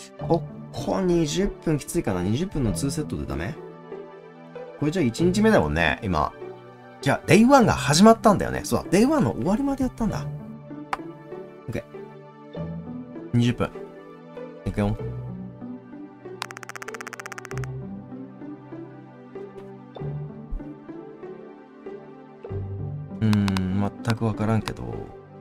ここ20分きついかな。20分の2セットでダメ？これじゃあ1日目だもんね、今。じゃあ、Day1 が始まったんだよね。そうだ、Day1 の終わりまでやったんだ。OK。20分。いくよ。全くわからんけど、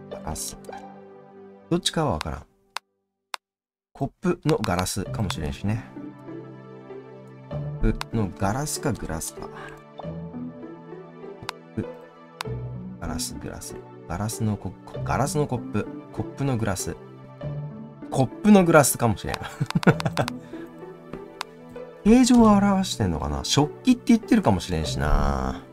どっちかはわからん。コップのガラスかもしれんしね。コップのガラスかグラスか。コップ、ガラス、グラス。ガラスのコップ、コップのグラス。コップのグラスかもしれん。形状を表してんのかな？食器って言ってるかもしれんしな。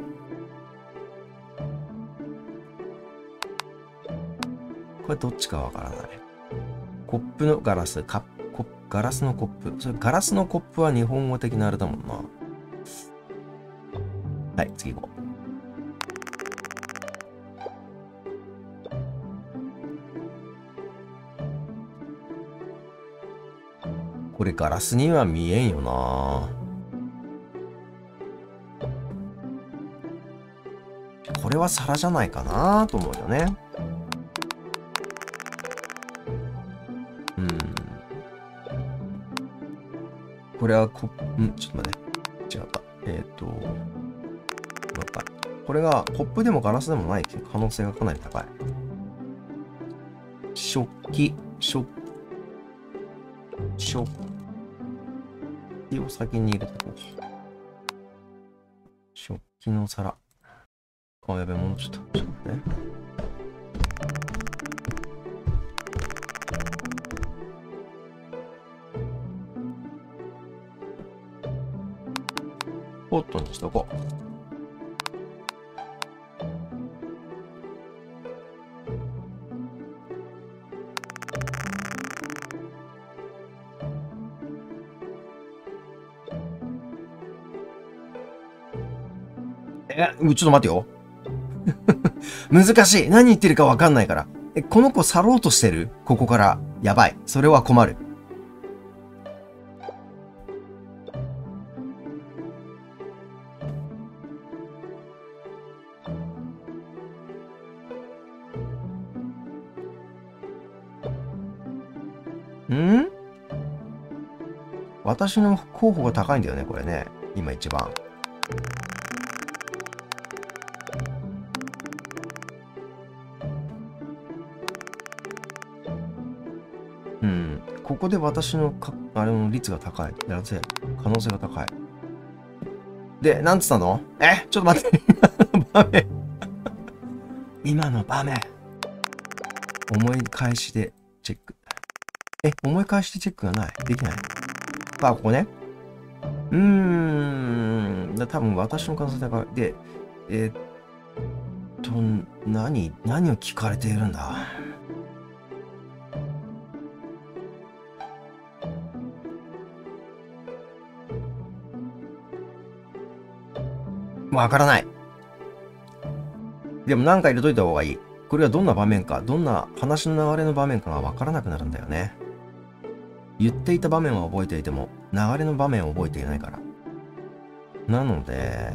これどっちかわからない。コップのガラス、ガラスのコップ。それガラスのコップは日本語的なあれだもんな。はい、次行こう。これガラスには見えんよな。これは皿じゃないかなと思うよね。これはちょっと待って。違った。これがコップでもガラスでもない可能性がかなり高い。食器を先に入れてこう。食器の皿。あ、やべえ、もうちょっと待ってね。ポットにしとこう。ちょっと待ってよ。難しい。何言ってるかわかんないから。この子去ろうとしてる？ここから。やばい。それは困る。私の候補が高いんだよね、これね。今一番。ここで私のあれの率が高い。可能性が高い。で、なんつったの？ちょっと待って。場面。今の場面。思い返しでチェック。思い返しでチェックがない。できない。あ、ここね。多分私の可能性高い。で、何を聞かれているんだ？わからない。でも何か入れといた方がいい。これはどんな場面か、どんな話の流れの場面かがわからなくなるんだよね。言っていた場面は覚えていても、流れの場面を覚えていないから。なので、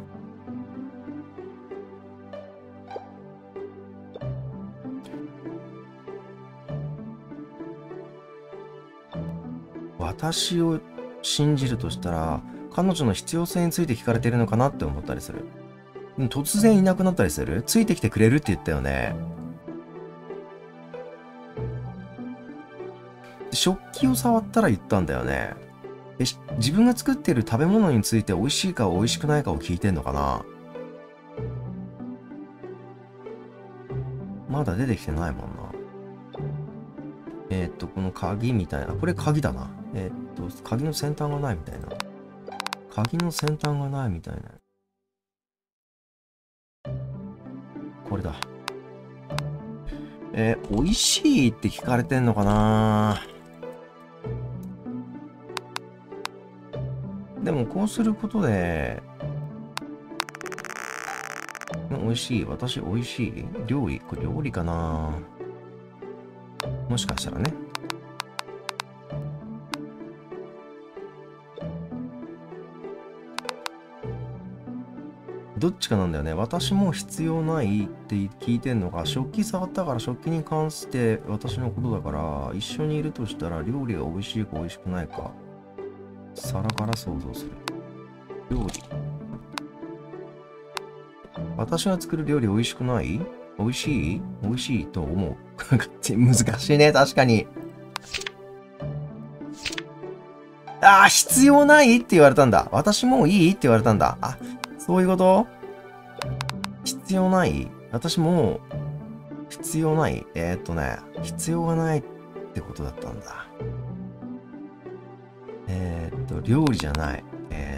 私を信じるとしたら、彼女の必要性について聞かれているのかなって思ったりする。突然いなくなったりする？ついてきてくれるって言ったよね。食器を触ったら言ったんだよね。自分が作っている食べ物について美味しいか美味しくないかを聞いてんのかな？まだ出てきてないもんな。この鍵みたいな。これ鍵だな。鍵の先端がないみたいな。鍵の先端がないみたいな。これだ。美味しいって聞かれてんのかな？でもこうすることで、美味しい。私美味しい。料理。これ料理かな？もしかしたらね。 どっちかなんだよね。私も必要ないって聞いてんのか、食器触ったから食器に関して私のことだから、一緒にいるとしたら料理が美味しいか美味しくないか、皿から想像する。料理。私が作る料理美味しくない？美味しい？美味しいと思う。難しいね、確かに。ああ、必要ないって言われたんだ。私もういいって言われたんだ。あ、そういうこと？必要ない？私もう、必要ない？必要がないってことだったんだ。料理じゃない。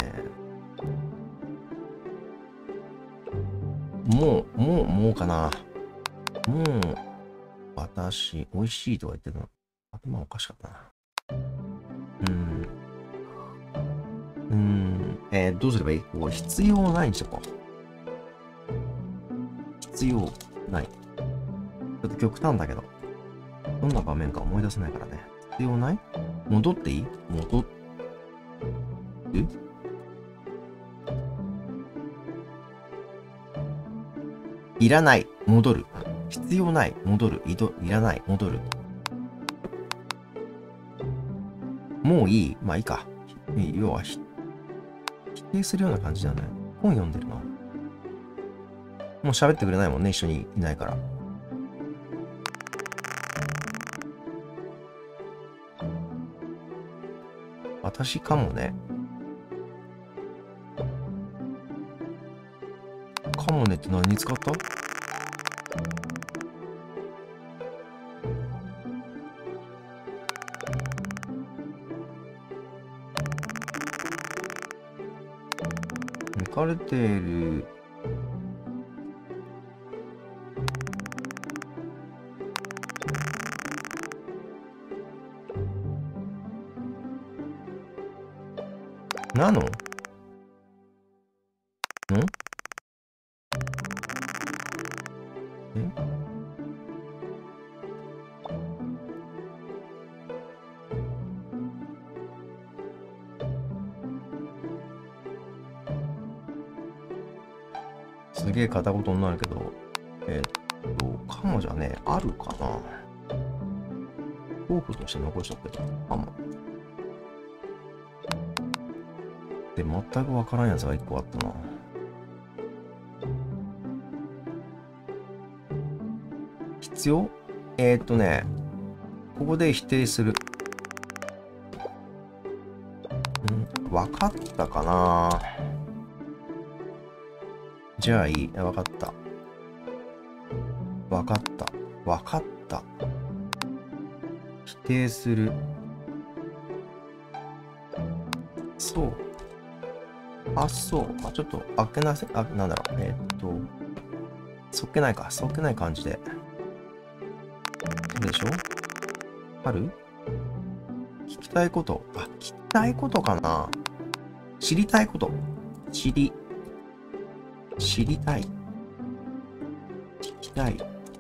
もうかな。もう、私、美味しいとか言ってるの。頭おかしかったな。どうすればいい？ここ必要ないにしとこう。必要ない。ちょっと極端だけど。どんな場面か思い出せないからね。必要ない？戻っていい？いらない。戻る。必要ない。戻る。いらない。戻る。もういい。まあいいか。要は否定するような感じだね。本読んでるな。もう喋ってくれないもんね。一緒にいないから。私かもね。かもねって何に使った？抜かれてる。なの？すげえ片言になるけど、かもじゃね、あるかな。候補として残しとくけど、かも。で、全くわからんやつが一個あったな。必要？ここで否定する。わかったかな？じゃあいい。わかった。わかった。わかった。否定する。そう。あ、そう。ちょっと開けなせ、なんだろう。そっけないか。そっけない感じで。でしょ？ある？聞きたいこと。聞きたいことかな？知りたいこと。知りたい。聞きたい。聞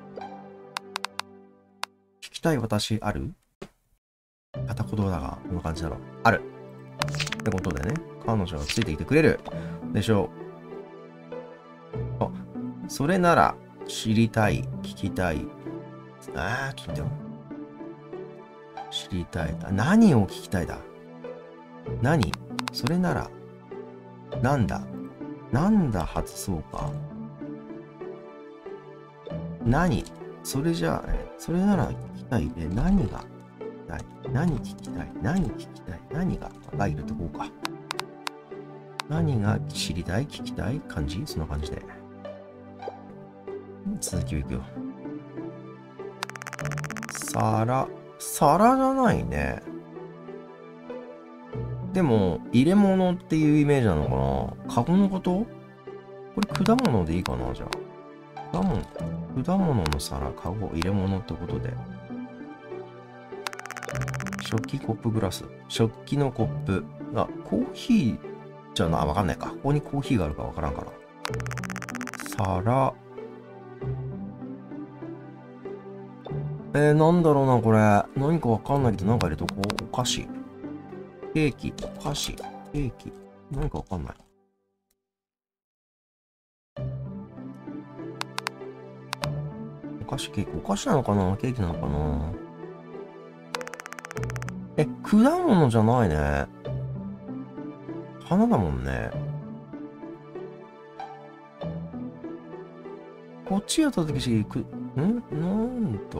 きたい私ある？片言だが、こんな感じだろう。ある。ってことでね、彼女がついてきてくれる。でしょう。それなら、知りたい。聞きたい。ちょっと待ってよ。知りたい。何を聞きたいだ？何？それなら、なんだ発想か。何？それじゃあ、それなら聞きたいで、何が聞きたい？何聞きたい？何聞きたい？何が入るとこうか。何が知りたい？聞きたい？感じ？そんな感じで。続きをいくよ。皿じゃないね。でも、入れ物っていうイメージなのかな？カゴのこと？これ果物でいいかな？じゃあ。果物の皿、カゴ、入れ物ってことで。食器、コップ、グラス。食器のコップ。コーヒーじゃわかんないか。ここにコーヒーがあるかわからんから。皿。なんだろうな、これ。何かわかんないけど、なんか入れとこう。お菓子。ケーキ。お菓子。ケーキ。何かわかんない。 お菓子、ケーキ。お菓子なのかなケーキなのかな。果物じゃないね。花だもんね。こっちやった時し、なんだ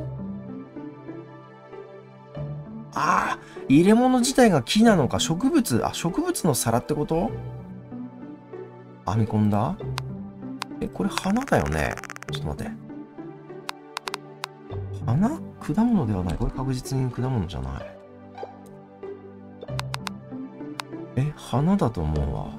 ああ、入れ物自体が木なのか、植物、植物の皿ってこと？編み込んだ？これ花だよね。ちょっと待って。花？果物ではない。これ確実に果物じゃない。花だと思うわ。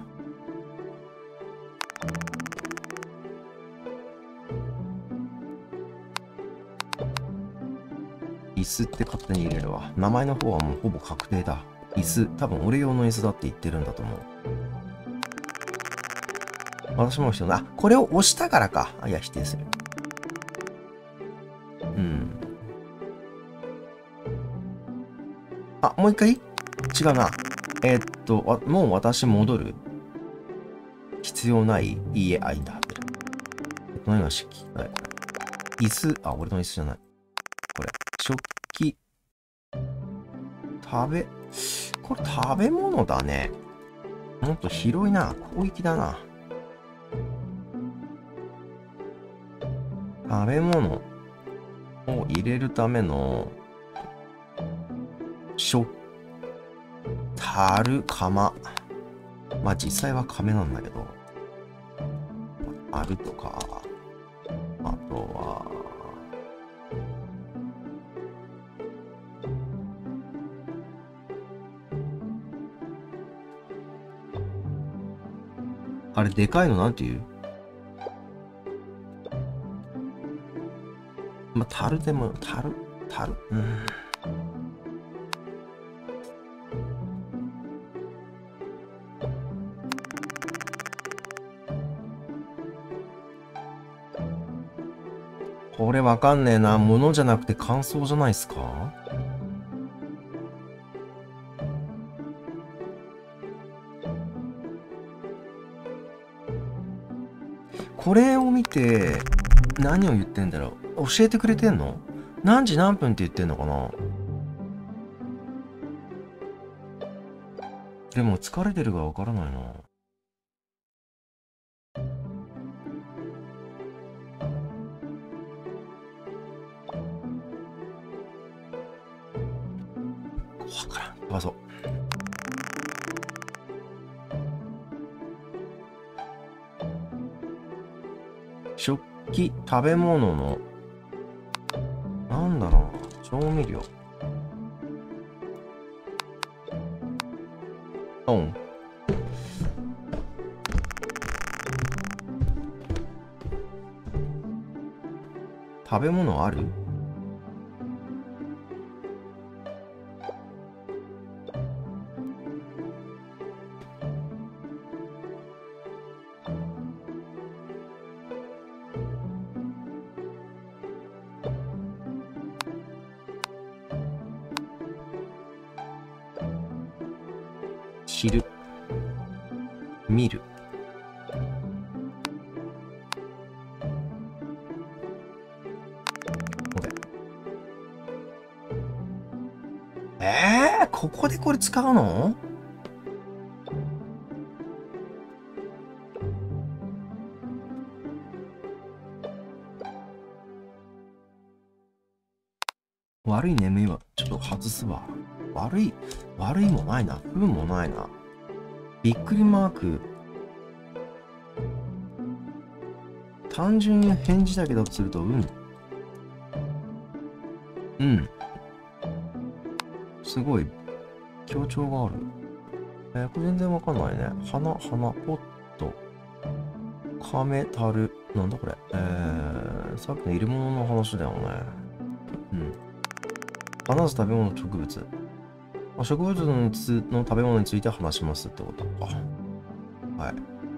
椅子って勝手に入れるわ。名前の方はもうほぼ確定だ。椅子、多分俺用の椅子だって言ってるんだと思う。私もこれを押したからか。いや、否定する。もう一回違うな。もう私戻る。必要ない？いいえ、いいんだ。何が敷きたい？椅子、俺の椅子じゃない。これ、食器。これ食べ物だね。もっと広いな。広域だな。食べ物を入れるための、樽、釜。まあ実際は亀なんだけど。樽とか、あとは、あれでかいのなんて言う？まあ、樽でも、樽。これわかんねえな。物じゃなくて乾燥じゃないっすか？これを見て、何を言ってんだろう。教えてくれてんの？何時何分って言ってんのかな？でも疲れてるがわからないな。わからん。あ、そう。食器、食べ物の、なんだろう。調味料。食べ物ある？知る。見る。ここでこれ使うの？悪い眠いはちょっと外すわ。悪いもないな。不運もないな。びっくりマーク。単純に返事だけだとすると、すごい、強調がある。これ全然わかんないね。花、ポット、亀、樽。なんだこれ。さっきの入れ物の話だよね。花ず食べ物、植物。植物の食べ物について話しますってことか。はい。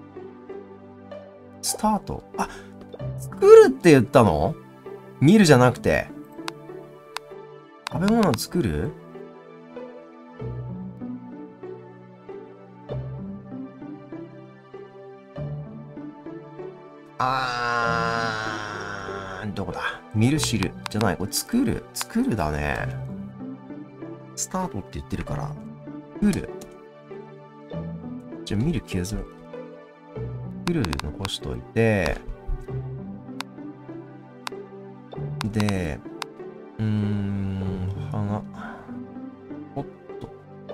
スタート。作るって言ったの？見るじゃなくて。食べ物を作る？どこだ？ 見る知る。じゃない。これ作る。作るだね。スタートって言ってるから。作る。じゃあ見る削る。作る残しといて。で、花。ほっと。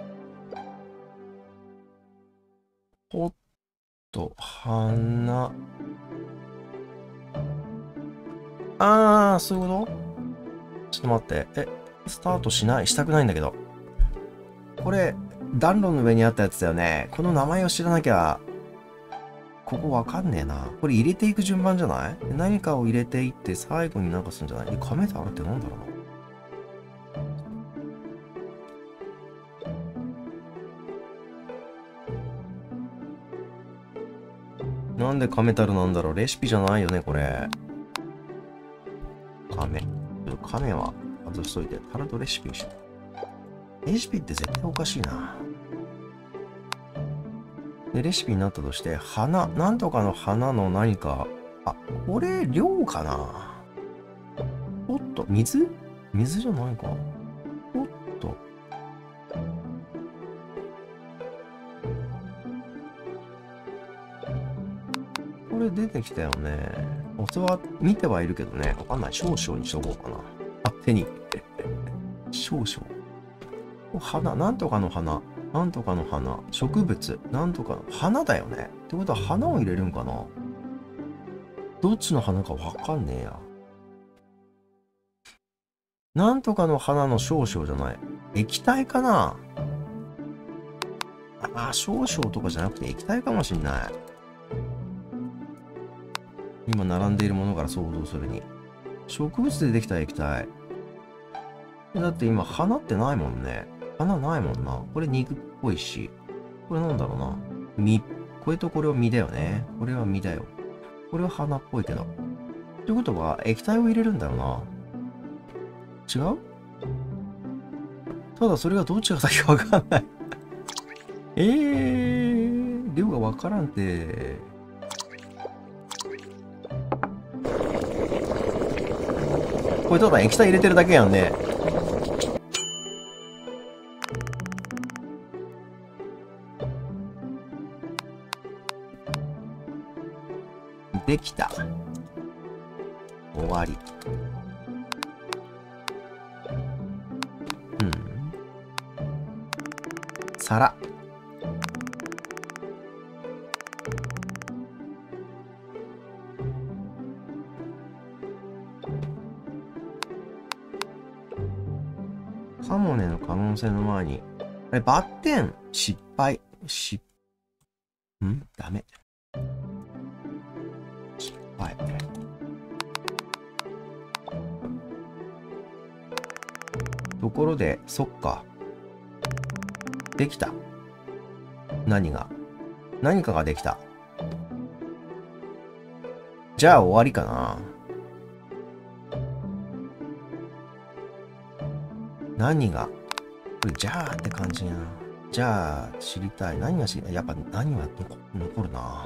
ほっと、花。そういうこと？ちょっと待って。スタートしたくないんだけど。これ、暖炉の上にあったやつだよね。この名前を知らなきゃ、ここわかんねえな。これ入れていく順番じゃない？何かを入れていって最後になんかするんじゃない？カメタルってなんだろうな。なんでカメタルなんだろう？レシピじゃないよね、これ。カメは外しといて、タルトレシピにしよう。レシピって絶対おかしいな。で、レシピになったとして、なんとかの花の何か、これ、量かな？おっと、水じゃないか。おっと。これ出てきたよね。それは見てはいるけどね。わかんない。少々にしとこうかな。手に。少々。なんとかの花。なんとかの花。植物。なんとかの花だよね。ってことは花を入れるんかな？どっちの花かわかんねえや。なんとかの花の少々じゃない。液体かな？少々とかじゃなくて液体かもしんない。今並んでいるものから想像するに。植物でできた液体。だって今花ってないもんね。花ないもんな。これ肉っぽいし。これなんだろうな。実。これとこれは実だよね。これは実だよ。これは花っぽいけど。ということは液体を入れるんだよな。違う？ただそれがどっちが先かわかんない。量がわからんて。これただ液体入れてるだけやんね。できた。終わり。皿。カモネの可能性の前に。バッテン、失敗。ダメ。失敗。ところで、そっか。できた。何かができた。じゃあ終わりかな。これじゃあって感じやな。じゃあ知りたい。何が知りたい？やっぱ何は残るな。